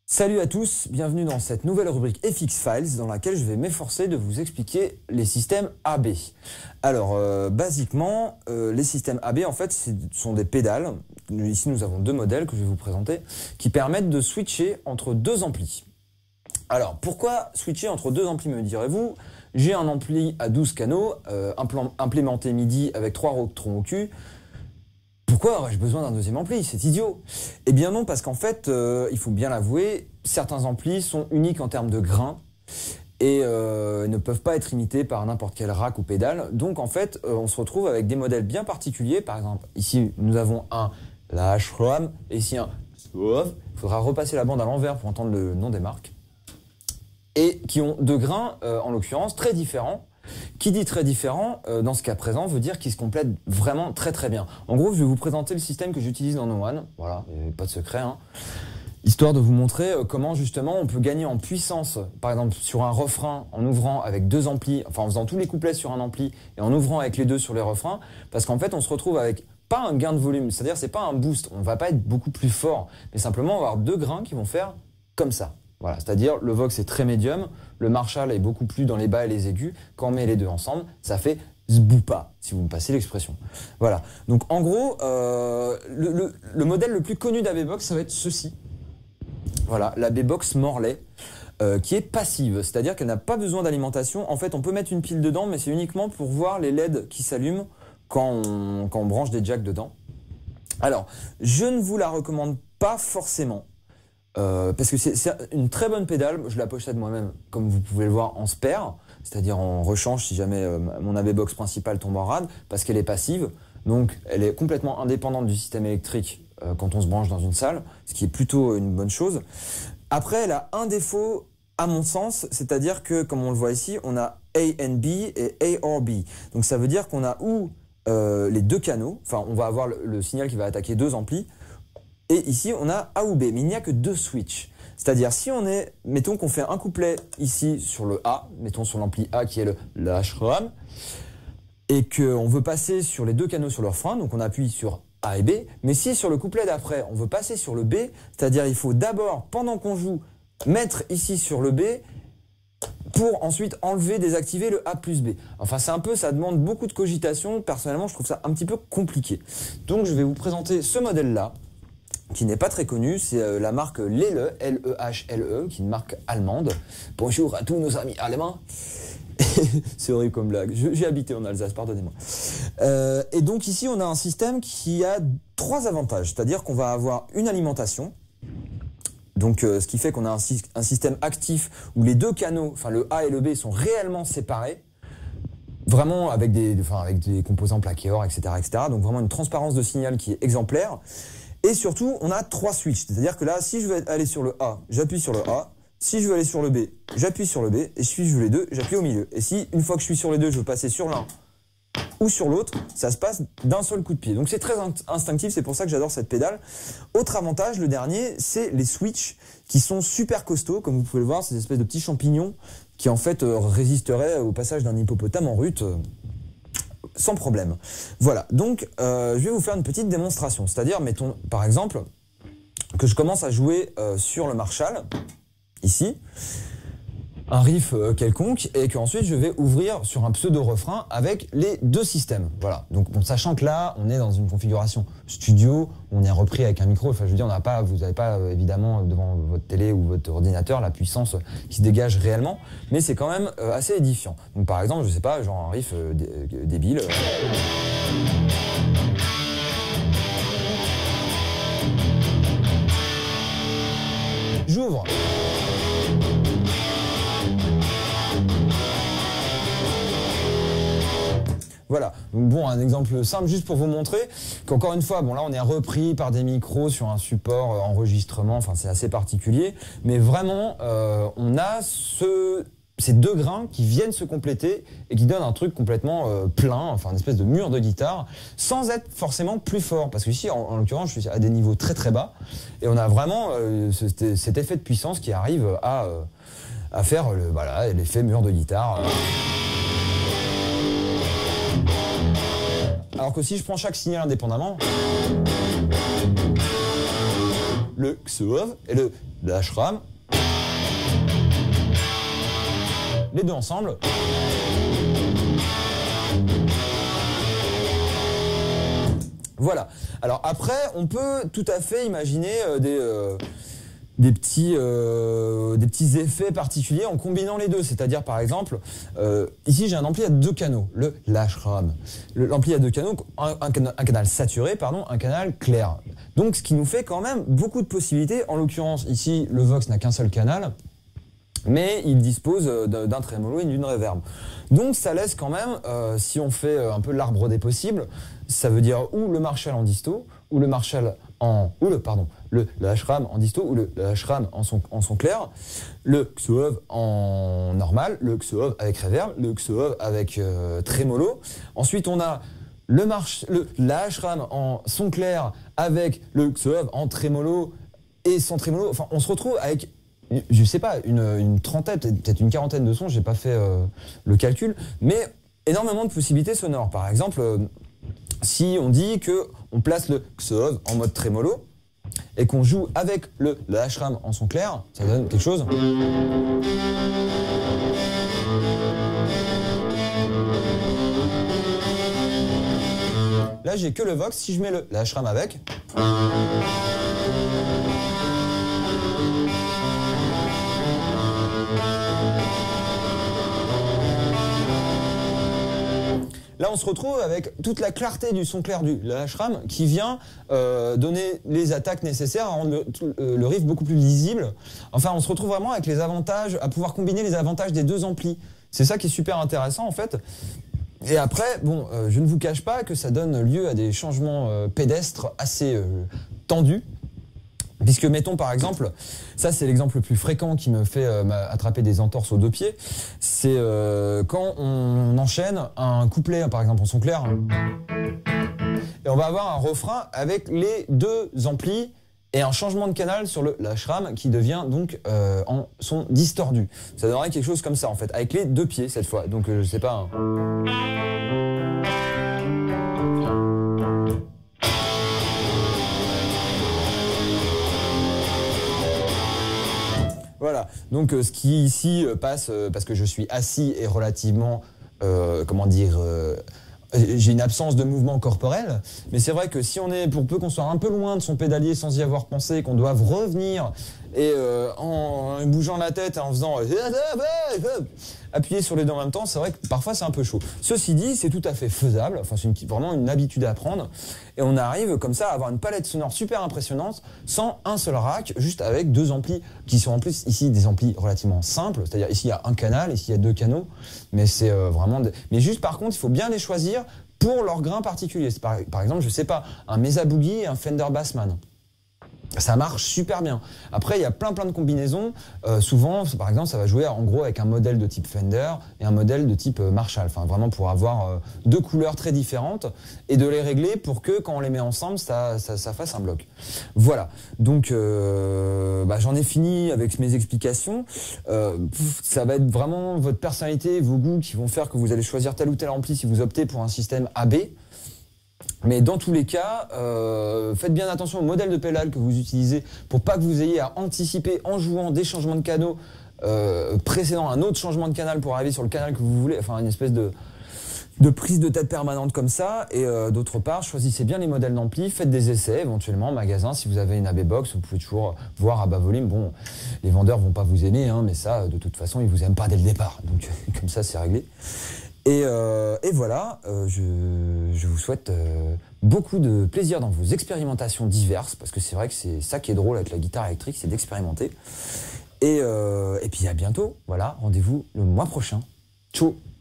Salut à tous, bienvenue dans cette nouvelle rubrique FX Files dans laquelle je vais m'efforcer de vous expliquer les systèmes AB. Alors, basiquement, les systèmes AB, en fait, ce sont des pédales. Ici, nous avons deux modèles que je vais vous présenter qui permettent de switcher entre deux amplis. Alors, pourquoi switcher entre deux amplis, me direz-vous? J'ai un ampli à 12 canaux, implémenté MIDI avec 3 rectrons au cul. Pourquoi aurais-je besoin d'un deuxième ampli? C'est idiot. Eh bien non, parce qu'en fait, il faut bien l'avouer, certains amplis sont uniques en termes de grains et ne peuvent pas être imités par n'importe quel rack ou pédale. Donc en fait, on se retrouve avec des modèles bien particuliers. Par exemple, ici, nous avons un Ashram et ici un Suave. Il faudra repasser la bande à l'envers pour entendre le nom des marques. Et qui ont deux grains, en l'occurrence, très différents. Qui dit très différent, dans ce cas présent, veut dire qu'ils se complètent vraiment très très bien. En gros, je vais vous présenter le système que j'utilise dans No One. Voilà, pas de secret, hein. Histoire de vous montrer comment justement on peut gagner en puissance, par exemple sur un refrain, en ouvrant avec deux amplis, enfin en faisant tous les couplets sur un ampli et en ouvrant avec les deux sur les refrains, parce qu'en fait on se retrouve avec pas un gain de volume, c'est-à-dire c'est pas un boost, on va pas être beaucoup plus fort, mais simplement on va avoir deux grains qui vont faire comme ça. Voilà, c'est-à-dire le Vox est très médium, le Marshall est beaucoup plus dans les bas et les aigus. Quand on met les deux ensemble, ça fait zboupa, si vous me passez l'expression. Voilà, donc en gros, le modèle le plus connu d'AB-Box, ça va être ceci. Voilà, la B-Box Morley, qui est passive, c'est-à-dire qu'elle n'a pas besoin d'alimentation. En fait, on peut mettre une pile dedans, mais c'est uniquement pour voir les LED qui s'allument quand on branche des jacks dedans. Alors, je ne vous la recommande pas forcément. Parce que c'est une très bonne pédale, je la possède moi-même, comme vous pouvez le voir, en spare, c'est-à-dire en rechange si jamais mon AB-Box principale tombe en rade, parce qu'elle est passive, donc elle est complètement indépendante du système électrique quand on se branche dans une salle, ce qui est plutôt une bonne chose. Après, elle a un défaut, à mon sens, c'est-à-dire que, comme on le voit ici, on a A and B et A or B. Donc ça veut dire qu'on a ou les deux canaux, enfin on va avoir le signal qui va attaquer deux amplis, et ici, on a A ou B, mais il n'y a que deux switches. C'est-à-dire, si on est, mettons qu'on fait un couplet ici sur le A, mettons sur l'ampli A qui est le Ashram, et qu'on veut passer sur les deux canaux sur le refrain, donc on appuie sur A et B, mais si sur le couplet d'après, on veut passer sur le B, c'est-à-dire il faut d'abord, pendant qu'on joue, mettre ici sur le B, pour ensuite enlever, désactiver le A plus B. Enfin, c'est un peu, ça demande beaucoup de cogitation. Personnellement, je trouve ça un petit peu compliqué. Donc, je vais vous présenter ce modèle-là, qui n'est pas très connu, c'est la marque Lehle, L-E-H-L-E, qui est une marque allemande. Bonjour à tous nos amis allemands. C'est horrible comme blague. J'ai habité en Alsace, pardonnez-moi. Et donc ici, on a un système qui a trois avantages. C'est-à-dire qu'on va avoir une alimentation. Donc ce qui fait qu'on a un système actif où les deux canaux, enfin le A et le B, sont réellement séparés. Vraiment avec des composants plaqués or, etc., etc. Donc vraiment une transparence de signal qui est exemplaire. Et surtout, on a trois switches. C'est-à-dire que là, si je veux aller sur le A, j'appuie sur le A. Si je veux aller sur le B, j'appuie sur le B. Et si je veux les deux, j'appuie au milieu. Et si, une fois que je suis sur les deux, je veux passer sur l'un ou sur l'autre, ça se passe d'un seul coup de pied. Donc c'est très instinctif, c'est pour ça que j'adore cette pédale. Autre avantage, le dernier, c'est les switches qui sont super costauds. Comme vous pouvez le voir, c'est des espèces de petits champignons qui en fait résisteraient au passage d'un hippopotame en rut. Sans problème. Voilà, donc je vais vous faire une petite démonstration. C'est-à-dire, mettons par exemple que je commence à jouer sur le Marshall, ici, un riff quelconque, et qu'ensuite je vais ouvrir sur un pseudo-refrain avec les deux systèmes. Voilà, donc bon, sachant que là, on est dans une configuration studio, on est repris avec un micro, enfin je veux dire, vous n'avez pas évidemment devant votre télé ou votre ordinateur la puissance qui se dégage réellement, mais c'est quand même assez édifiant. Donc par exemple, je sais pas, genre un riff débile. J'ouvre. Voilà, donc bon, un exemple simple juste pour vous montrer qu'encore une fois, bon là on est repris par des micros sur un support enregistrement, enfin c'est assez particulier, mais vraiment on a ces deux grains qui viennent se compléter et qui donnent un truc complètement plein, enfin une espèce de mur de guitare, sans être forcément plus fort, parce que ici en l'occurrence je suis à des niveaux très très bas, et on a vraiment cet effet de puissance qui arrive à faire l'effet mur de guitare. Alors que si je prends chaque signal indépendamment, le XOV et le HRAM. Les deux ensemble. Voilà. Alors après, on peut tout à fait imaginer des petits effets particuliers en combinant les deux. C'est-à-dire, par exemple, ici j'ai un ampli à 2 canaux, le HRAM. L'ampli à 2 canaux, un canal saturé, pardon, un canal clair. Donc ce qui nous fait quand même beaucoup de possibilités. En l'occurrence, ici, le Vox n'a qu'un seul canal, mais il dispose d'un trémolo et d'une reverb. Donc ça laisse quand même, si on fait un peu l'arbre des possibles, ça veut dire ou le Marshall en disto, ou le Marshall le HRAM en disto, ou le HRAM en son clair, le XOV en normal, le XOV avec reverb, le XOV avec trémolo. Ensuite on a la HRAM en son clair avec le XOV en trémolo et sans trémolo. Enfin, on se retrouve avec, je sais pas, une trentaine, peut-être une quarantaine de sons, j'ai pas fait le calcul, mais énormément de possibilités sonores. Par exemple, si on dit que on place le XOV en mode trémolo et qu'on joue avec le HRAM en son clair, ça donne quelque chose. Là, j'ai que le Vox. Si je mets le HRAM avec, là, on se retrouve avec toute la clarté du son clair du HRAM qui vient donner les attaques nécessaires à rendre le riff beaucoup plus lisible. Enfin, on se retrouve vraiment avec les avantages, à pouvoir combiner les avantages des deux amplis. C'est ça qui est super intéressant en fait. Et après, bon, je ne vous cache pas que ça donne lieu à des changements pédestres assez tendus. Puisque, mettons par exemple, ça c'est l'exemple le plus fréquent qui me fait attraper des entorses aux deux pieds, c'est quand on enchaîne un couplet, par exemple en son clair, et on va avoir un refrain avec les deux amplis et un changement de canal sur le HRAM qui devient donc en son distordu. Ça donnerait quelque chose comme ça en fait, avec les deux pieds cette fois, donc je sais pas... Voilà, donc ce qui ici passe, parce que je suis assis et relativement, j'ai une absence de mouvement corporel, mais c'est vrai que si on est, pour peu qu'on soit un peu loin de son pédalier sans y avoir pensé, qu'on doive revenir et en bougeant la tête, en faisant appuyer sur les deux en même temps, c'est vrai que parfois c'est un peu chaud. Ceci dit, c'est tout à fait faisable, enfin c'est vraiment une habitude à apprendre, et on arrive comme ça à avoir une palette sonore super impressionnante sans un seul rack, juste avec deux amplis qui sont en plus ici des amplis relativement simples, c'est-à-dire ici il y a un canal, ici il y a deux canaux, mais c'est vraiment... Mais juste par contre, il faut bien les choisir pour leur grain particulier. Par exemple, je sais pas, un Mesa Boogie et un Fender Bassman. Ça marche super bien. Après, il y a plein de combinaisons. Souvent, par exemple, ça va jouer en gros avec un modèle de type Fender et un modèle de type Marshall. Enfin, vraiment pour avoir deux couleurs très différentes et de les régler pour que quand on les met ensemble, ça fasse un bloc. Voilà. Donc, j'en ai fini avec mes explications. Ça va être vraiment votre personnalité, vos goûts qui vont faire que vous allez choisir tel ou tel ampli si vous optez pour un système AB. Mais dans tous les cas, faites bien attention au modèle de pédale que vous utilisez pour pas que vous ayez à anticiper en jouant des changements de canaux précédant un autre changement de canal pour arriver sur le canal que vous voulez, enfin une espèce de prise de tête permanente comme ça. Et d'autre part, choisissez bien les modèles d'ampli, faites des essais éventuellement en magasin. Si vous avez une AB Box, vous pouvez toujours voir à bas volume. Bon, les vendeurs vont pas vous aimer, hein, mais ça, de toute façon, ils vous aiment pas dès le départ. Donc comme ça, c'est réglé. Et voilà, je vous souhaite beaucoup de plaisir dans vos expérimentations diverses, parce que c'est vrai que c'est ça qui est drôle avec la guitare électrique, c'est d'expérimenter. Et puis à bientôt, voilà, rendez-vous le mois prochain. Ciao.